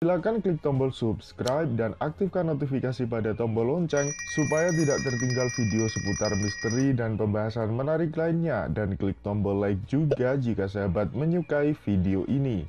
Silakan klik tombol subscribe dan aktifkan notifikasi pada tombol lonceng supaya tidak tertinggal video seputar misteri dan pembahasan menarik lainnya, dan klik tombol like juga jika sahabat menyukai video ini.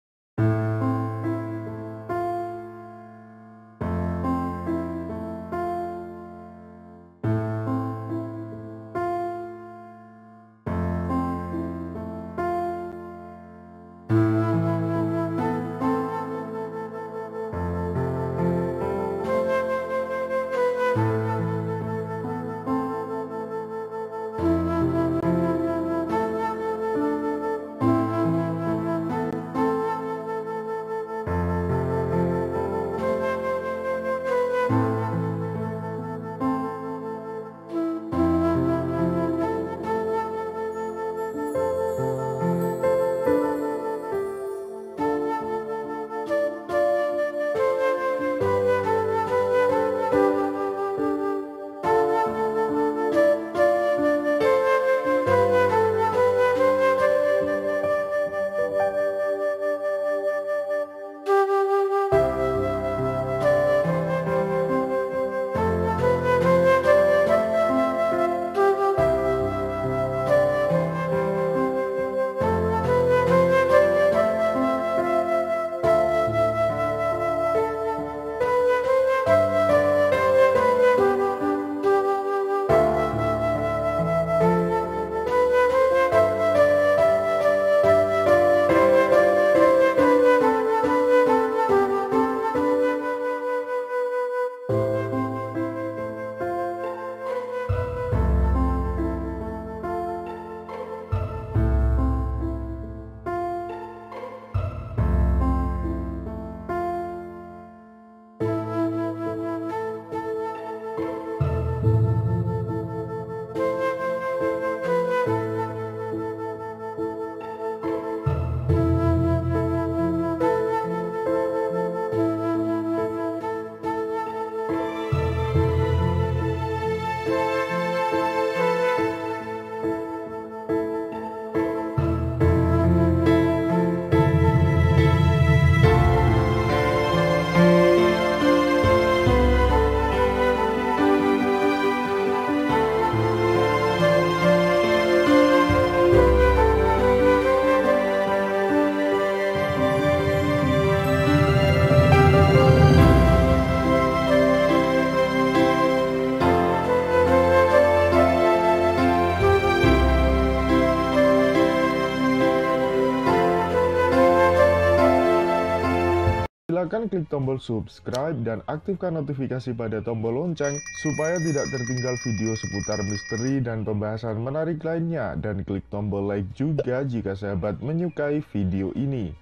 Silakan klik tombol subscribe dan aktifkan notifikasi pada tombol lonceng supaya tidak tertinggal video seputar misteri dan pembahasan menarik lainnya, dan klik tombol like juga jika sahabat menyukai video ini.